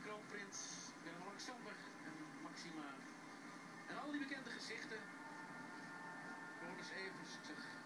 kroonprins Willem-Alexander en Maxima. En al die bekende gezichten. Gewoon eens even, ik zeg